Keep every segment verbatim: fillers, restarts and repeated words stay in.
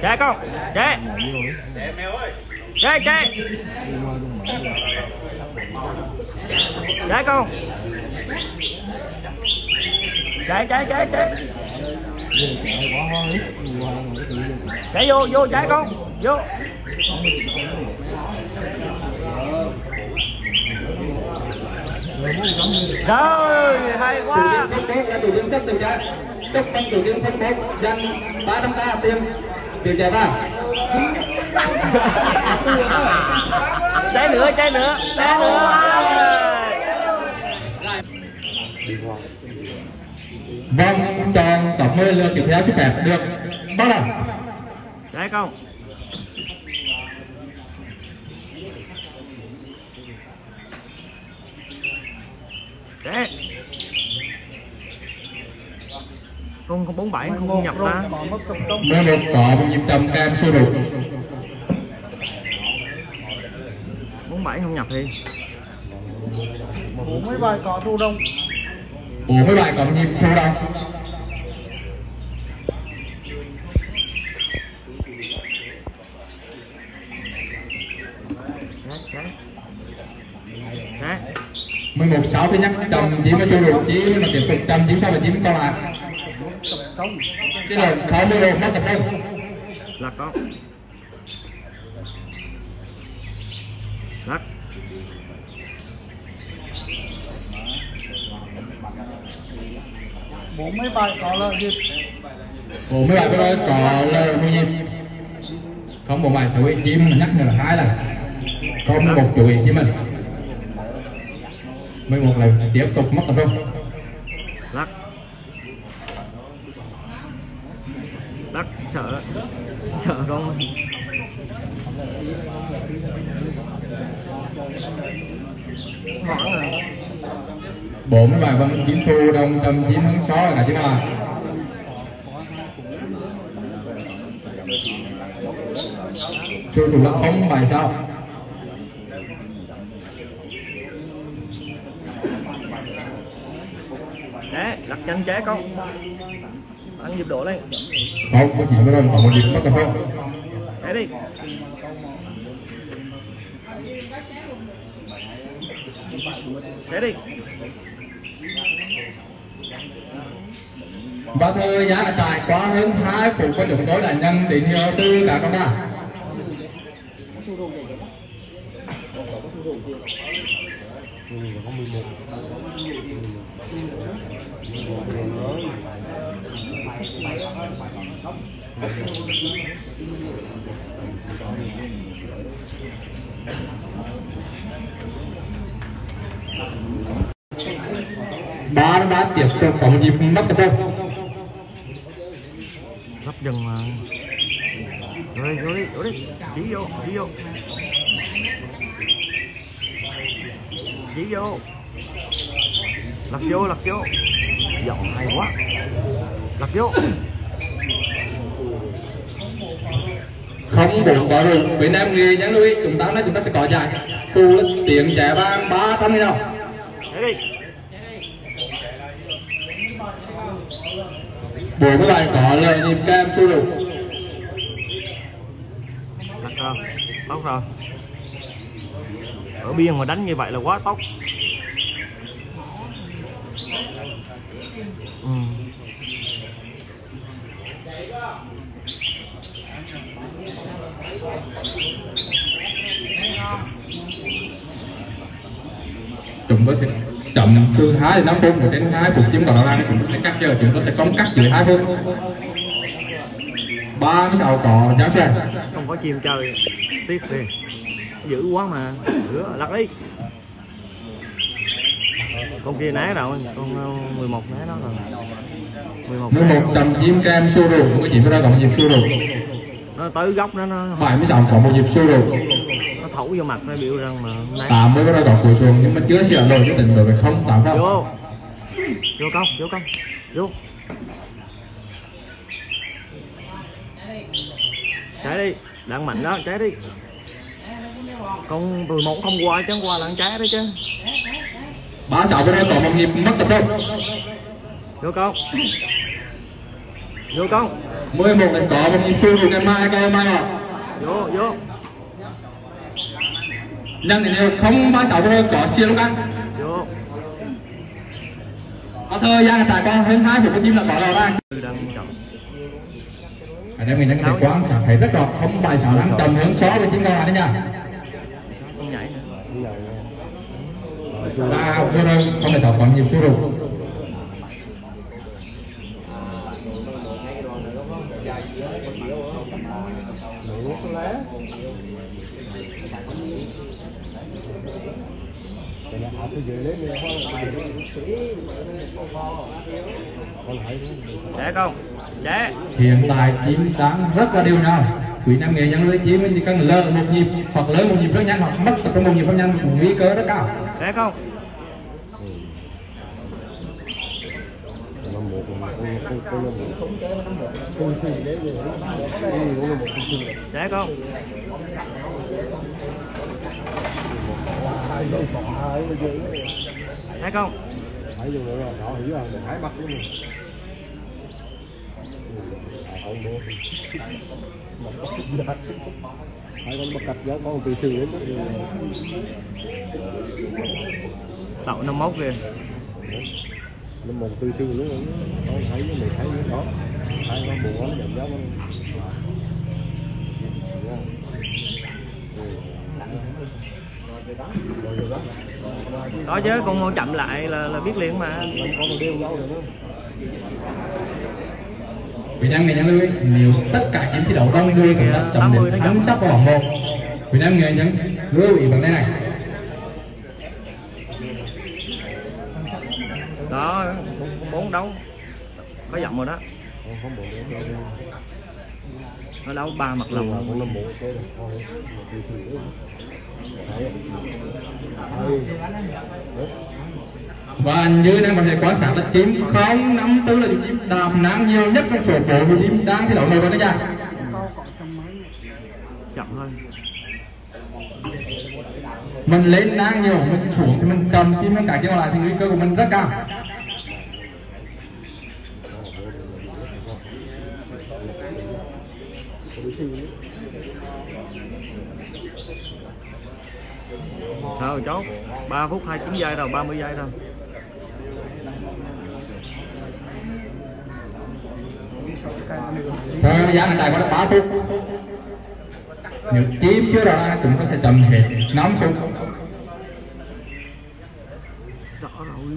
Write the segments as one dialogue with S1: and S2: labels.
S1: Chạy con. Chạy. Chạy chạy. Chạy con. Chạy chạy chạy chạy. Chạy vô vô chạy con. Vô. Rồi hay quá.
S2: Chủ điểm chất từ trái chúc mừng chủ điểm thông một dân ba năm k tiêm tiền chạy ba.
S1: Trái nữa trái nữa trái nữa.
S2: Vâng, tròn tổng mươi lượt tiếp theo sức khỏe được bao lần.
S1: Trái không. Đấy. Con con bốn bảy không nhập ra.
S2: Mới một có một nhịp trầm cam sôi đủ.
S1: bốn bảy không nhập thì.
S3: bốn mươi bài có thu đông.
S2: bốn mươi bài có một nhịp thu đông. mười một sáu thứ nhất chồng chỉ mới sôi đủ chỉ mà tiếp tục chăm chín sau và chín còn lại. Chứ là sáu mươi độ mất tập trung.
S1: Lắc con. Lắc.
S3: bốn mươi bài có lợi nhịp.
S2: bốn mươi bài có lợi một nhịp. Không một bài chú ý chim mà nhắc nhở là hai lần. Không một chú ý chim mình. mười một lần tiếp tục mất tập trung.
S1: Lắc. Lắc sợ sợ con. Hoảng rồi.
S2: bốn mươi bài vẫn chín thu đông tâm chín tháng sáu là chứ nào. Chưa đủ là không bài sao.
S1: Đấy, đặt chân chế con. Ăn nhịp độ lên.
S2: Không, có chỉ có đâu, còn một nhịp mất tập trung.
S1: Đấy đi. Đấy đi.
S2: Và thời gian đã trải qua hơn hai phút của chúng tôi đã nhận tín hiệu từ cả con ta. Ba đã tiếp tục có một nhịp mất tập trung.
S1: Gấp dần mà. Rồi rồi đi, rồi đi. Chỉ vô, chỉ vô. Chỉ vô. Lật vô, lật vô. Giọng hay quá. Lật vô.
S2: Không bốn có rồi. Bên em nghề nhắn lưu ý chúng ta nói chúng ta sẽ có giải phù tiền trẻ ba ba trăm nghìn đồng.
S1: Đấy đi.
S2: bốn mươi bài có lợi nhịp kem sôi đủ.
S1: Lật rồi. Tốt rồi. Ở biên mà đánh như vậy là quá tốt. Ừ.
S2: Chúng tôi sẽ chậm từ hai đến năm phút và đến hai phút chiếm còn lại thì chúng tôi sẽ cắt giờ chúng tôi sẽ công cắt dưới hai phút. ba mươi sáu có giáo xe.
S1: Không có chim chơi tiếp đi. Dữ quá mà. Rửa lật đi. Con kia né rồi, con mười một né đó rồi. mười một
S2: mười một tầm chim kem sôi đủ, không có chỉ ra còn nhịp sôi đủ.
S1: Nó tới góc đó nó
S2: bảy mươi sáu có một nhịp sôi đủ.
S1: Nó thấu vô mặt nó biểu rằng mà né.
S2: tám mươi có ra đỏ cùi xuồng nhưng mà chưa sửa rồi chứ tình bởi không tám không.
S1: Vô. Vô công, vô công. Vô. Trái đi, đang mạnh đó, trái đi. Con mười một không qua chứ không qua là ăn trái đấy chứ.
S2: ba sáu có ra có một nhịp mất tập trung.
S1: Vô con. Vô công.
S2: mười một đánh có một nhịp xu của ngày mai coi mai ạ.
S1: Vô vô.
S2: Nhân thì đều không ba sáu rồi có xia lúc ăn.
S1: Vô.
S2: Có thời gian trải qua hơn hai phút chim là có đầu ra.
S1: Đang chậm.
S2: Anh em mình đang có thể quan sát thấy rất rõ không bài sáu đang tầm hướng số với chim còn lại đấy nha.
S1: Không nhảy nữa.
S2: Là vừa rồi không phải sáu còn nhịp xu rồi.
S1: Để không. Để.
S2: Hiện tại chim đang rất là đều nhau. Quý nam nghệ nhân lưới chim chỉ cần lỡ một nhịp hoặc lỡ một nhịp rất nhanh hoặc mất tập trong một nhịp rất nhanh, nguy cơ rất cao.
S1: Để không. Để không. Để không.
S3: Phải dùng nữa rồi, họ hiểu rồi, mình hãy bắt với mình. Không mua. Phải con bắt cặp giá con từ từ đến đó.
S1: Đậu năm mốt kìa.
S3: Nó mồm từ từ lúc đó, con thấy mình thấy cái đó. Thấy nó buồn lắm, nhận giá con.
S1: Có chứ, con mau chậm lại là, là biết liền mà.
S2: Việt Nam nghệ nhân lưới nếu tất cả những thi đấu đông đuôi cũng đã chậm đến thắng sắp vào vòng một. Việt Nam nghệ nhân lưu ý vấn đề này.
S1: Đó, bốn đấu có giọng rồi đó. Nó đấu ba mặt lòng.
S2: Và như anh em có thể quan sát là chim không năm tư là chim đạp nắng nhiều nhất trong số phố của chim đang thi đấu này rồi đấy nha.
S1: Chậm thôi.
S2: Mình lên nắng nhiều, mình xuống thì mình cầm chim nó cả kia lại thì nguy cơ của mình rất cao.
S1: Rồi chốt ba phút hai mươi chín giây rồi, ba mươi giây rồi.
S2: Thời gian hiện tại có ba phút. Nếu chim chưa rõ ràng chúng ta sẽ chậm hết năm phút.
S1: Rõ rồi.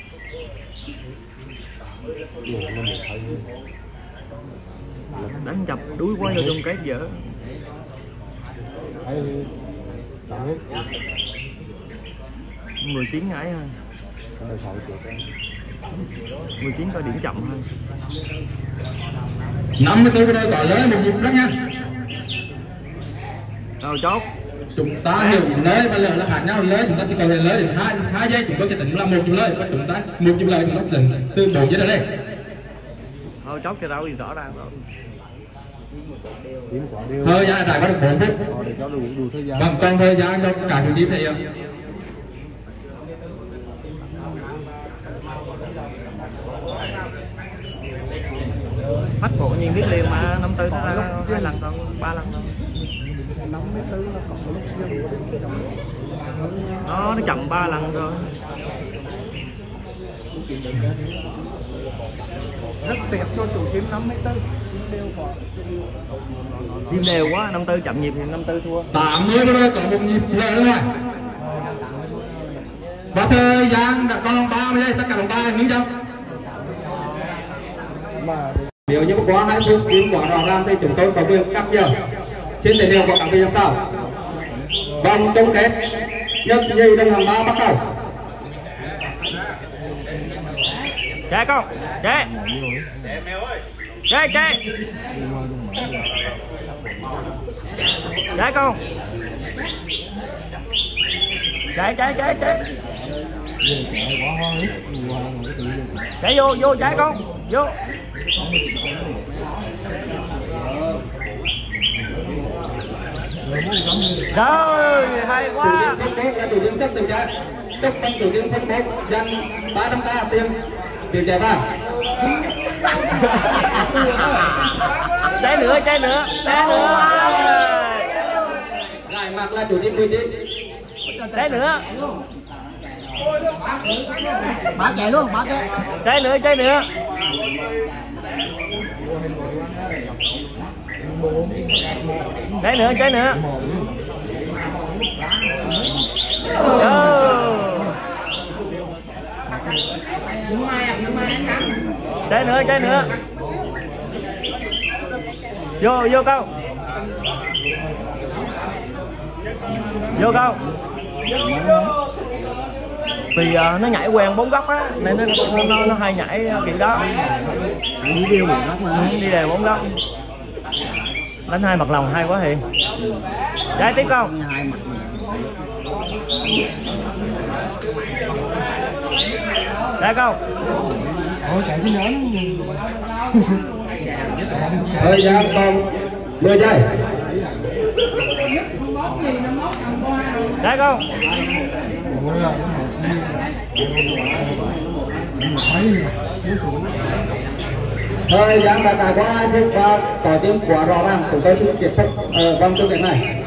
S1: Đánh chập đuối quá vô trong cái dở. mười chín ngãi ha. mười chín coi điểm chậm thôi.
S2: năm mươi tư cái đây gọi lớn một nhịp rất nhanh.
S1: Rồi chốt.
S2: Chúng ta hiểu lấy và lỡ là khác nhau, lấy chúng ta chỉ cần lấy đến hai hai giây chúng ta sẽ tính là một nhịp lấy, và chúng ta một nhịp lấy chúng ta tính từ bốn giây trở lên.
S1: Thôi chốt cho tao thì rõ ràng rồi.
S2: Thời gian trải có được bốn phút. Vâng, còn thời gian cho cả những chim này không?
S1: Bắt cổ nhiên biết liền mà năm tư nó ra hai lần thôi, ba lần thôi. Đó, nó chậm ba lần rồi.
S3: Rất tuyệt cho chủ chim năm mươi tư.
S1: Chim đều quá, năm tư chậm nhịp thì năm tư thua.
S2: tám mươi rồi còn một nhịp lời nữa rồi. Và thời gian đã còn ba mươi giây, tất cả đồng ba nghĩ sao?
S4: Nếu như quá hai phút chim quá rõ ràng thì chúng tôi có quyền cắt giờ. Xin tiền điều của các vị giám khảo. Vòng chung kết nhất nhì đồng hàng ba bắt đầu.
S1: Chạy con, chạy. Chạy chạy. Chạy con. Chạy chạy chạy chạy. Chạy vô vô chạy con, vô. Rồi, hay quá.
S2: Chủ điểm chất từ trái, chúc mừng chủ điểm thông bố dành ba trăm k tiền tiền chạy ba.
S1: Trái nữa, trái nữa, trái nữa.
S4: Lại mặc là chủ điểm mười chín.
S1: Trái nữa.
S5: Bả chạy luôn, bả chạy.
S1: Trái nữa, trái nữa. Trái nữa, trái nữa. Trái nữa, trái nữa. Vô, vô câu. Vô câu. Vì uh, nó nhảy quen bốn góc á nên nó nó, nó, nó hay nhảy kiểu đó.
S5: Đi đều bốn góc mà.
S1: Đi đều bốn góc. Đánh hai mặt lòng hay quá Hiền. Trái tiếp không?
S5: Hai mặt.
S1: Trái không?
S5: Ôi chạy cái lớn.
S4: Thời gian còn mười giây.
S1: Trái không?
S4: Thời gian đã trải qua hai phút và có tiếng quá rõ ràng, chúng tôi xin kết thúc vòng chung kết này.